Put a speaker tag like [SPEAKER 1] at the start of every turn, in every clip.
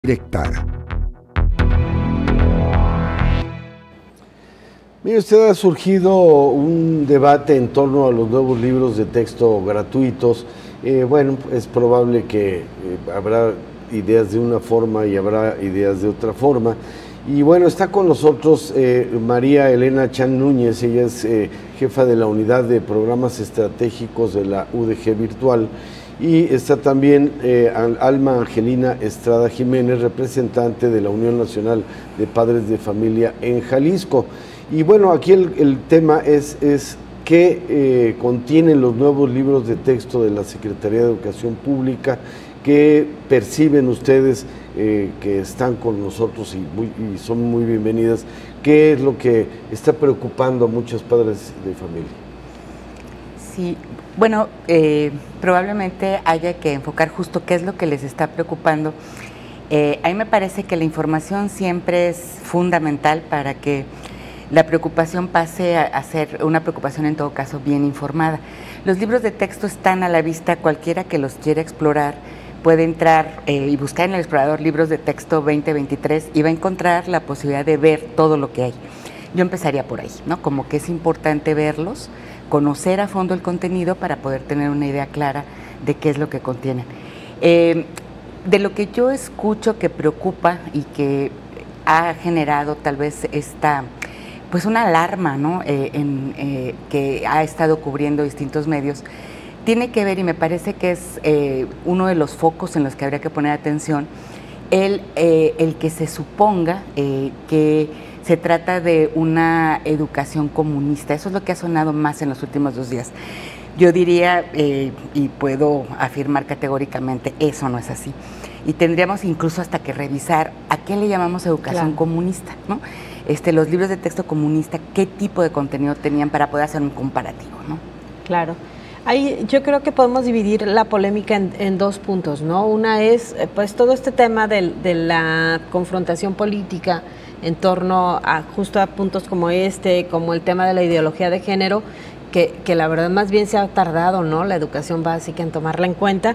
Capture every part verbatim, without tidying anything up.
[SPEAKER 1] Directa. Mire usted, ha surgido un debate en torno a los nuevos libros de texto gratuitos. Eh, bueno, es probable que eh, habrá ideas de una forma y habrá ideas de otra forma. Y bueno, está con nosotros eh, María Elena Chan Núñez. Ella es eh, jefa de la unidad de programas estratégicos de la U D G Virtual. Y está también eh, Alma Angelina Estrada Jiménez, representante de la Unión Nacional de Padres de Familia en Jalisco. Y bueno, aquí el, el tema es, es qué eh, contienen los nuevos libros de texto de la Secretaría de Educación Pública, qué perciben ustedes eh, que están con nosotros y, muy, y son muy bienvenidas, qué es lo que está preocupando a muchos padres de familia.
[SPEAKER 2] Sí, bueno, eh, probablemente haya que enfocar justo qué es lo que les está preocupando. Eh, a mí me parece que la información siempre es fundamental para que la preocupación pase a, a ser una preocupación en todo caso bien informada. Los libros de texto están a la vista, cualquiera que los quiera explorar puede entrar eh, y buscar en el explorador libros de texto veinte veintitrés y va a encontrar la posibilidad de ver todo lo que hay. Yo empezaría por ahí, ¿no? Como que es importante verlos, conocer a fondo el contenido para poder tener una idea clara de qué es lo que contienen. Eh, de lo que yo escucho que preocupa y que ha generado tal vez esta, pues una alarma, ¿no? eh, en, eh, que ha estado cubriendo distintos medios, tiene que ver, y me parece que es eh, uno de los focos en los que habría que poner atención, el, eh, el que se suponga eh, que se trata de una educación comunista. Eso es lo que ha sonado más en los últimos dos días. Yo diría, eh, y puedo afirmar categóricamente, eso no es así. Y tendríamos incluso hasta que revisar a qué le llamamos educación claro. comunista, ¿no? Este, los libros de texto comunista, qué tipo de contenido tenían para poder hacer un comparativo, ¿no?
[SPEAKER 3] Claro. Ahí yo creo que podemos dividir la polémica en, en dos puntos, ¿no? Una es, pues, todo este tema de, de la confrontación política en torno a justo a puntos como este, como el tema de la ideología de género, que, que la verdad más bien se ha tardado, ¿no? La educación básica en tomarla en cuenta,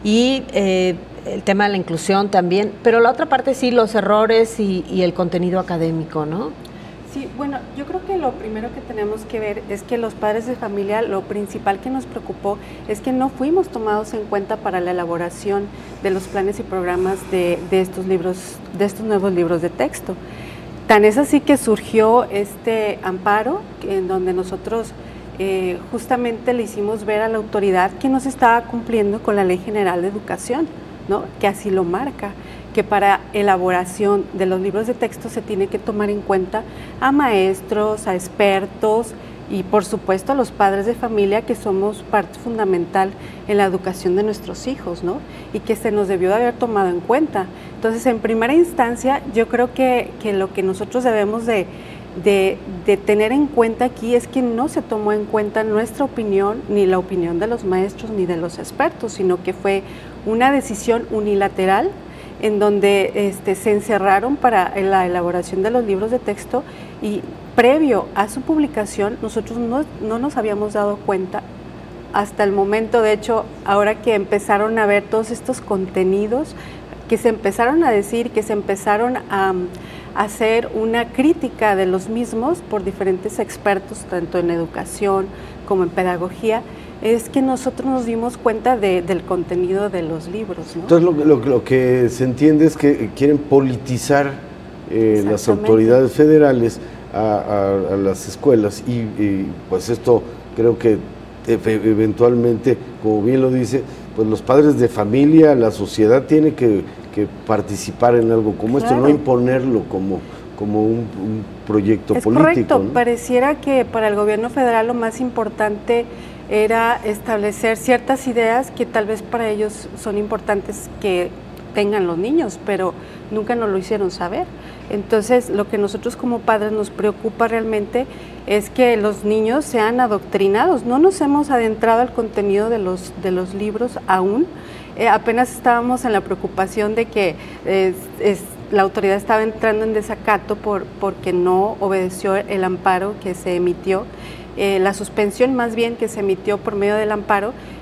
[SPEAKER 3] y eh, el tema de la inclusión también, pero la otra parte sí, los errores y, y el contenido académico, ¿no?
[SPEAKER 4] Sí, bueno, yo creo que lo primero que tenemos que ver es que los padres de familia, lo principal que nos preocupó es que no fuimos tomados en cuenta para la elaboración de los planes y programas de, de estos libros, de estos nuevos libros de texto. Tan es así que surgió este amparo en donde nosotros eh, justamente le hicimos ver a la autoridad que no se estaba cumpliendo con la Ley General de Educación, ¿no? Que así lo marca, que para elaboración de los libros de texto se tiene que tomar en cuenta a maestros, a expertos y por supuesto a los padres de familia, que somos parte fundamental en la educación de nuestros hijos, ¿no? Y que se nos debió de haber tomado en cuenta. Entonces, en primera instancia, yo creo que, que lo que nosotros debemos de, de, de tener en cuenta aquí es que no se tomó en cuenta nuestra opinión, ni la opinión de los maestros, ni de los expertos, sino que fue una decisión unilateral en donde este, se encerraron para la elaboración de los libros de texto, y previo a su publicación nosotros no, no nos habíamos dado cuenta hasta el momento. De hecho, ahora que empezaron a ver todos estos contenidos, que se empezaron a decir, que se empezaron a, a hacer una crítica de los mismos por diferentes expertos, tanto en educación como en pedagogía, es que nosotros nos dimos cuenta de, del contenido de los libros, ¿no?
[SPEAKER 1] Entonces, lo, lo, lo que se entiende es que quieren politizar eh, las autoridades federales a, a, a las escuelas, y, y pues esto creo que eventualmente, como bien lo dice, pues los padres de familia, la sociedad tiene que, que participar en algo como claro. esto, no imponerlo como, como un, un proyecto
[SPEAKER 4] es
[SPEAKER 1] político.
[SPEAKER 4] Correcto,
[SPEAKER 1] ¿no?
[SPEAKER 4] Pareciera que para el gobierno federal lo más importante era establecer ciertas ideas que tal vez para ellos son importantes que tengan los niños, pero nunca nos lo hicieron saber. Entonces, lo que nosotros como padres nos preocupa realmente es que los niños sean adoctrinados. No nos hemos adentrado al contenido de los, de los libros aún. Eh, apenas estábamos en la preocupación de que eh, es, la autoridad estaba entrando en desacato por, porque no obedeció el amparo que se emitió. Eh, la suspensión más bien que se emitió por medio del amparo,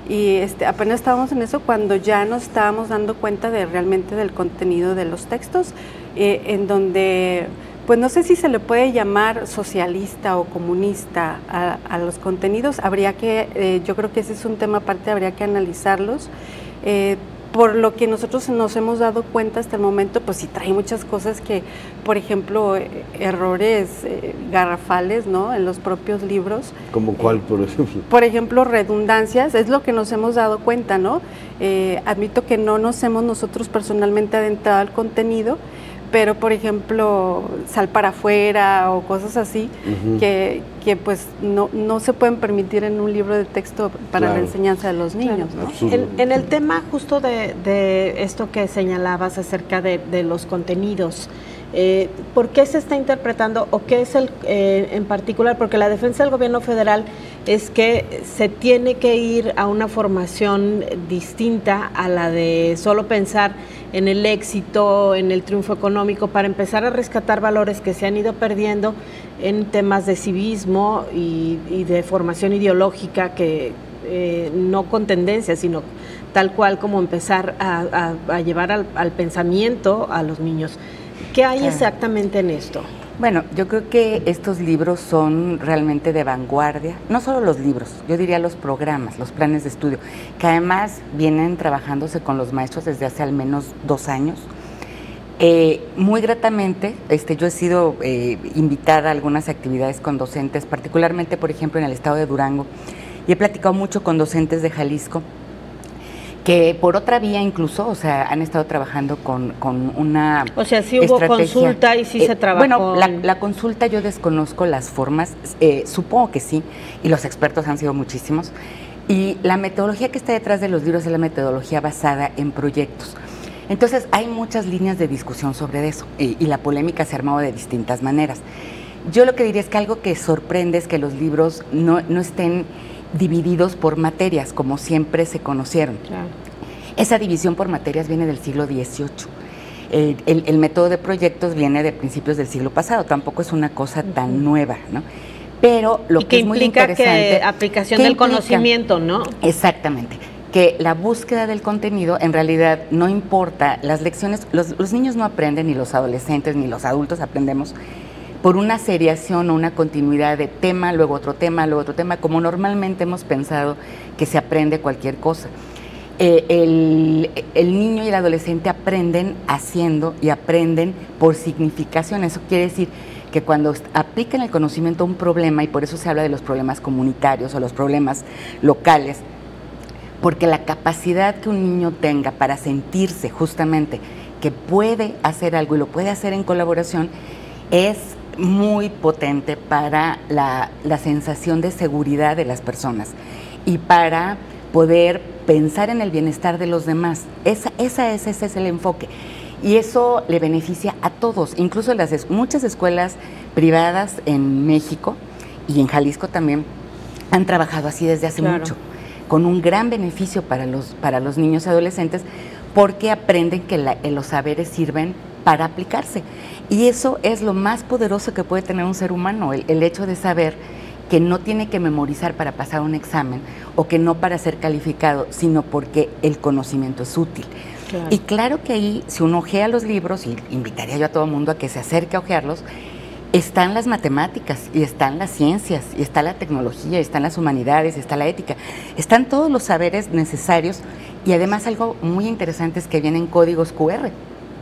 [SPEAKER 4] Y este, apenas estábamos en eso cuando ya nos estábamos dando cuenta de realmente del contenido de los textos, eh, en donde, pues no sé si se le puede llamar socialista o comunista a, a los contenidos. Habría que, eh, yo creo que ese es un tema aparte, habría que analizarlos. Eh, Por lo que nosotros nos hemos dado cuenta hasta el momento, pues sí trae muchas cosas que, por ejemplo, eh, errores eh, garrafales, ¿no? En los propios libros.
[SPEAKER 1] ¿Como cuál, por ejemplo?
[SPEAKER 4] Por ejemplo, redundancias, es lo que nos hemos dado cuenta, ¿no? Eh, admito que no nos hemos nosotros personalmente adentrado al contenido, pero por ejemplo, sal para afuera o cosas así, uh-huh. que, que pues no, no se pueden permitir en un libro de texto para claro. la enseñanza de los niños. Claro. ¿No?
[SPEAKER 3] En, en el tema justo de, de esto que señalabas acerca de, de los contenidos, eh, ¿por qué se está interpretando o qué es el eh, en particular? Porque la defensa del gobierno federal es que se tiene que ir a una formación distinta a la de solo pensar en el éxito, en el triunfo económico, para empezar a rescatar valores que se han ido perdiendo en temas de civismo y, y de formación ideológica, que eh, no con tendencia, sino tal cual como empezar a, a, a llevar al, al pensamiento a los niños. ¿Qué hay exactamente en esto?
[SPEAKER 2] Bueno, yo creo que estos libros son realmente de vanguardia, no solo los libros, yo diría los programas, los planes de estudio, que además vienen trabajándose con los maestros desde hace al menos dos años. Eh, muy gratamente, este, yo he sido eh, invitada a algunas actividades con docentes, particularmente, por ejemplo, en el estado de Durango, y he platicado mucho con docentes de Jalisco, que por otra vía incluso, o sea, han estado trabajando con, con una
[SPEAKER 3] O sea, sí hubo
[SPEAKER 2] estrategia.
[SPEAKER 3] consulta y sí
[SPEAKER 2] eh,
[SPEAKER 3] se trabajó.
[SPEAKER 2] Bueno, la, la consulta yo desconozco las formas, eh, supongo que sí, y los expertos han sido muchísimos, y la metodología que está detrás de los libros es la metodología basada en proyectos. Entonces, hay muchas líneas de discusión sobre eso, y, y la polémica se ha armado de distintas maneras. Yo lo que diría es que algo que sorprende es que los libros no, no estén divididos por materias, como siempre se conocieron. Claro. Esa división por materias viene del siglo dieciocho. El, el, el método de proyectos viene de principios del siglo pasado, tampoco es una cosa tan uh-huh. nueva, ¿no? Pero lo
[SPEAKER 3] y
[SPEAKER 2] que,
[SPEAKER 3] que
[SPEAKER 2] es muy
[SPEAKER 3] implica
[SPEAKER 2] interesante...
[SPEAKER 3] que aplicación del implica? conocimiento, ¿no?
[SPEAKER 2] Exactamente. Que la búsqueda del contenido, en realidad, no importa, las lecciones, los, los niños no aprenden, ni los adolescentes, ni los adultos aprendemos por una seriación o una continuidad de tema, luego otro tema, luego otro tema, como normalmente hemos pensado que se aprende cualquier cosa. Eh, el, el niño y el adolescente aprenden haciendo y aprenden por significación. Eso quiere decir que cuando aplican el conocimiento a un problema, y por eso se habla de los problemas comunitarios o los problemas locales, porque la capacidad que un niño tenga para sentirse justamente que puede hacer algo y lo puede hacer en colaboración es muy potente para la, la sensación de seguridad de las personas y para poder pensar en el bienestar de los demás. Esa, esa es, ese es el enfoque. Y eso le beneficia a todos, incluso las muchas escuelas privadas en México y en Jalisco también han trabajado así desde hace claro. mucho, con un gran beneficio para los, para los niños y adolescentes, porque aprenden que la, los saberes sirven para aplicarse. Y eso es lo más poderoso que puede tener un ser humano, el, el hecho de saber que no tiene que memorizar para pasar un examen o que no para ser calificado, sino porque el conocimiento es útil. Claro. Y claro que ahí, si uno ojea los libros, y invitaría yo a todo el mundo a que se acerque a ojearlos, están las matemáticas, y están las ciencias, y está la tecnología, y están las humanidades, y está la ética. Están todos los saberes necesarios, y además algo muy interesante es que vienen códigos cu erre,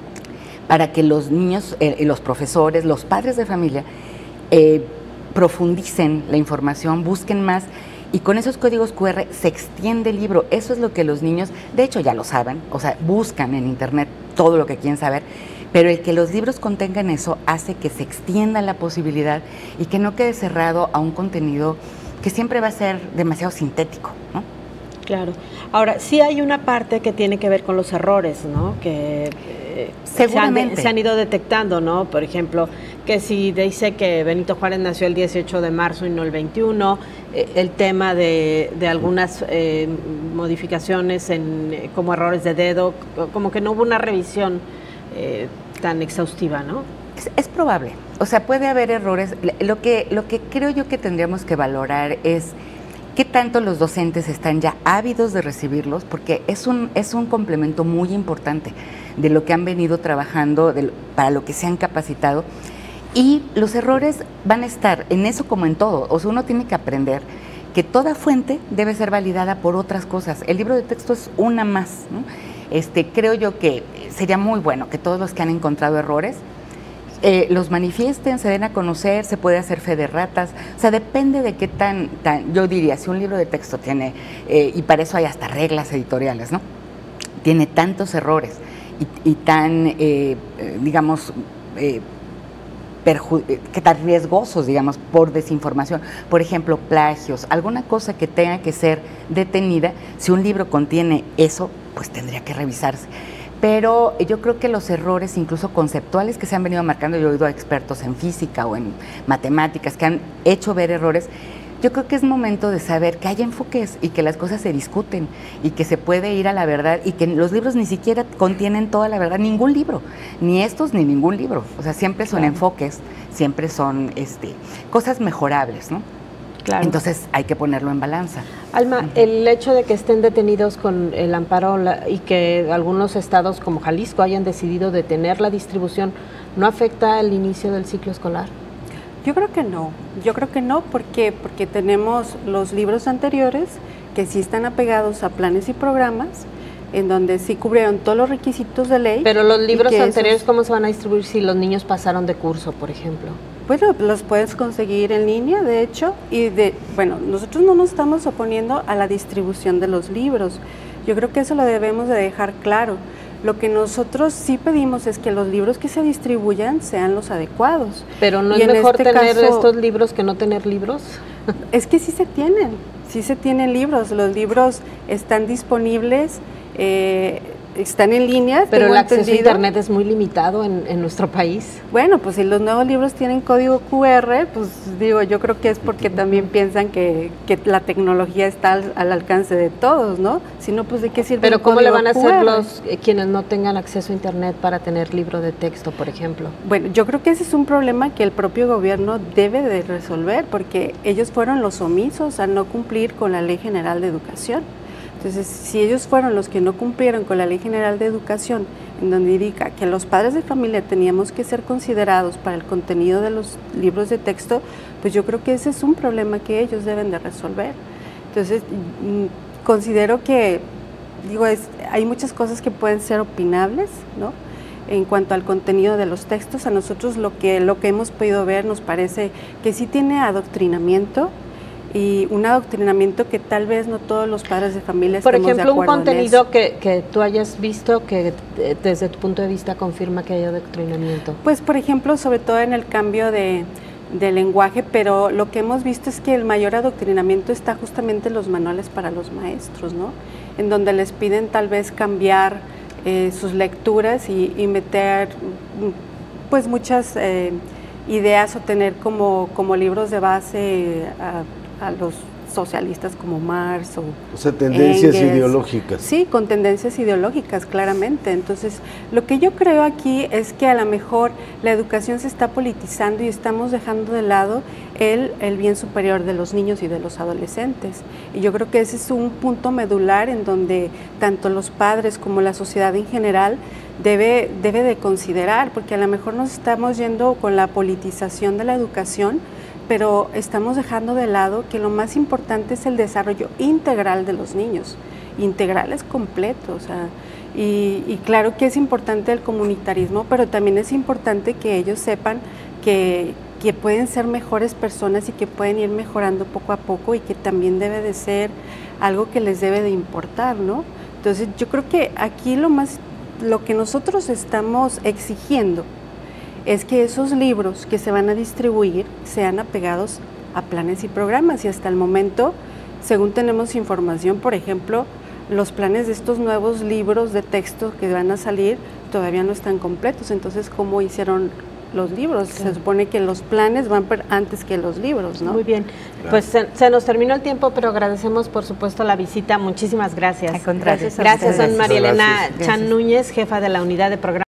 [SPEAKER 2] para que los niños, eh, los profesores, los padres de familia, eh, profundicen la información, busquen más, y con esos códigos cu erre se extiende el libro. Eso es lo que los niños, de hecho ya lo saben, o sea, buscan en internet todo lo que quieren saber, pero el que los libros contengan eso hace que se extienda la posibilidad y que no quede cerrado a un contenido que siempre va a ser demasiado sintético, ¿no?
[SPEAKER 3] Claro. Ahora, sí hay una parte que tiene que ver con los errores, ¿no? Que eh,
[SPEAKER 2] seguramente
[SPEAKER 3] se han, se han ido detectando, ¿no? Por ejemplo, que si dice que Benito Juárez nació el dieciocho de marzo y no el veintiuno, eh, el tema de, de algunas eh, modificaciones en eh, como errores de dedo, como que no hubo una revisión eh, tan exhaustiva, ¿no?
[SPEAKER 2] Es, es probable. O sea, puede haber errores. Lo que, lo que creo yo que tendríamos que valorar es ¿Qué tanto los docentes están ya ávidos de recibirlos? Porque es un, es un complemento muy importante de lo que han venido trabajando, de lo, para lo que se han capacitado. Y los errores van a estar en eso como en todo. O sea, uno tiene que aprender que toda fuente debe ser validada por otras cosas. El libro de texto es una más, ¿no? Este, creo yo que sería muy bueno que todos los que han encontrado errores eh, los manifiesten, se den a conocer, se puede hacer fe de ratas. O sea, depende de qué tan, tan yo diría, si un libro de texto tiene, eh, y para eso hay hasta reglas editoriales, ¿no? Tiene tantos errores y, y tan, eh, digamos, eh, que tan riesgosos, digamos, por desinformación, por ejemplo, plagios, alguna cosa que tenga que ser detenida, si un libro contiene eso, pues tendría que revisarse. Pero yo creo que los errores, incluso conceptuales, que se han venido marcando, yo he oído a expertos en física o en matemáticas que han hecho ver errores, yo creo que es momento de saber que hay enfoques y que las cosas se discuten y que se puede ir a la verdad y que los libros ni siquiera contienen toda la verdad, ningún libro, ni estos ni ningún libro. O sea, siempre son claro. enfoques, siempre son este, cosas mejorables, ¿no? Claro. Entonces hay que ponerlo en balanza.
[SPEAKER 3] Alma, uh-huh. el hecho de que estén detenidos con el amparo la, y que algunos estados como Jalisco hayan decidido detener la distribución, ¿no afecta el inicio del ciclo escolar?
[SPEAKER 4] Yo creo que no, yo creo que no, ¿por qué? Porque tenemos los libros anteriores que sí están apegados a planes y programas, en donde sí cubrieron todos los requisitos de ley.
[SPEAKER 3] Pero los libros anteriores, esos, ¿cómo se van a distribuir si los niños pasaron de curso, por ejemplo?
[SPEAKER 4] Pues los puedes conseguir en línea, de hecho, y de, bueno, nosotros no nos estamos oponiendo a la distribución de los libros, yo creo que eso lo debemos de dejar claro. Lo que nosotros sí pedimos es que los libros que se distribuyan sean los adecuados.
[SPEAKER 3] Pero ¿no es mejor tener caso, estos libros que no tener libros?
[SPEAKER 4] Es que sí se tienen, sí se tienen libros, los libros están disponibles, eh, están en línea.
[SPEAKER 3] Pero el acceso entendido. a internet es muy limitado en, en nuestro país.
[SPEAKER 4] Bueno, pues si los nuevos libros tienen código cu erre, pues digo, yo creo que es porque también piensan que, que la tecnología está al, al alcance de todos, ¿no? Si no, pues ¿de qué sirve?
[SPEAKER 3] Pero ¿cómo le van a hacer los eh, quienes no tengan acceso a internet para tener libro de texto, por ejemplo?
[SPEAKER 4] Bueno, yo creo que ese es un problema que el propio gobierno debe de resolver, porque ellos fueron los omisos al no cumplir con la Ley General de Educación. Entonces, si ellos fueron los que no cumplieron con la Ley General de Educación, en donde indica que los padres de familia teníamos que ser considerados para el contenido de los libros de texto, pues yo creo que ese es un problema que ellos deben de resolver. Entonces, considero que, digo, es, hay muchas cosas que pueden ser opinables, ¿no? En cuanto al contenido de los textos, a nosotros lo que, lo que hemos podido ver nos parece que sí tiene adoctrinamiento, y un adoctrinamiento que tal vez no todos los padres de familia estemos de acuerdo.
[SPEAKER 3] Por ejemplo, un contenido que, que tú hayas visto que desde tu punto de vista confirma que hay adoctrinamiento.
[SPEAKER 4] Pues, por ejemplo, sobre todo en el cambio de, de lenguaje, pero lo que hemos visto es que el mayor adoctrinamiento está justamente en los manuales para los maestros, ¿no? En donde les piden tal vez cambiar eh, sus lecturas y, y meter pues muchas eh, ideas o tener como, como libros de base a, a los socialistas como Marx o,
[SPEAKER 1] o sea, tendencias
[SPEAKER 4] Engels,
[SPEAKER 1] ideológicas.
[SPEAKER 4] Sí, con tendencias ideológicas, claramente. Entonces, lo que yo creo aquí es que a lo mejor la educación se está politizando y estamos dejando de lado el, el bien superior de los niños y de los adolescentes. Y yo creo que ese es un punto medular en donde tanto los padres como la sociedad en general debe, debe de considerar, porque a lo mejor nos estamos yendo con la politización de la educación, pero estamos dejando de lado que lo más importante es el desarrollo integral de los niños, integral es completo, o sea, y, y claro que es importante el comunitarismo, pero también es importante que ellos sepan que, que pueden ser mejores personas y que pueden ir mejorando poco a poco y que también debe de ser algo que les debe de importar, ¿no? Entonces yo creo que aquí lo más, lo que nosotros estamos exigiendo es que esos libros que se van a distribuir sean apegados a planes y programas, y hasta el momento, según tenemos información, por ejemplo, los planes de estos nuevos libros de texto que van a salir todavía no están completos. Entonces, ¿cómo hicieron los libros? Claro. Se supone que los planes van antes que los libros, ¿no?
[SPEAKER 3] Muy bien, claro. Pues se, se nos terminó el tiempo, pero agradecemos por supuesto la visita. Muchísimas gracias.
[SPEAKER 2] Al contrario.
[SPEAKER 3] Gracias, gracias, son María Elena Chan Núñez, jefa de la unidad de programa.